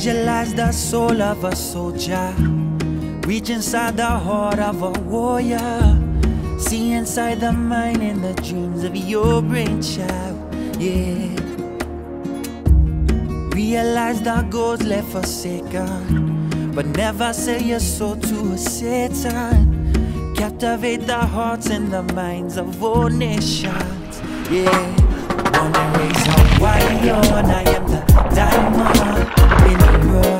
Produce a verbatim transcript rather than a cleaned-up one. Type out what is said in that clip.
Visualize the soul of a soldier, reach inside the heart of a warrior. See inside the mind and the dreams of your brain child, yeah. Realize the goals left forsaken, but never sell your soul to a Satan. Captivate the hearts and the minds of all nations, yeah. Wanna raise a warrior, I am the diamond in the road.